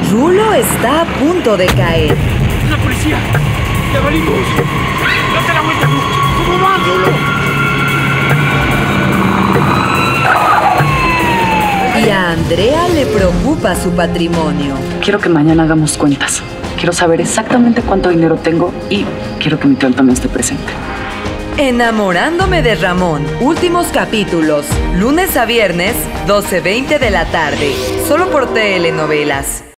Rulo está a punto de caer. ¡La policía! ¡Ya valimos! ¡Date la vuelta! ¿Cómo va, Rulo? Y a Andrea le preocupa su patrimonio. Quiero que mañana hagamos cuentas. Quiero saber exactamente cuánto dinero tengo y quiero que mi tío también esté presente. Enamorándome de Ramón. Últimos capítulos. Lunes a viernes, 12:20 de la tarde. Solo por Telenovelas.